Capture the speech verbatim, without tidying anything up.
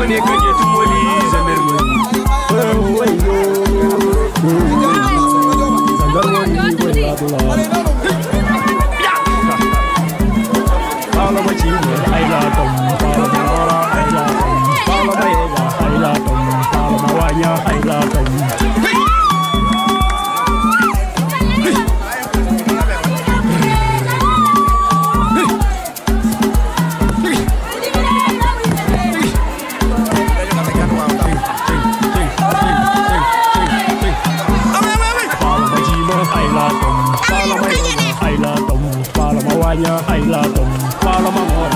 ne kanye tumoli zamer moni wayo zangar moni wala dola Pala machine ai la tom pala mora ai la tom pala maela ai la tom pala mawanya ai la tom Hai la tom, pala mawanya, hai la tom, pala mangora,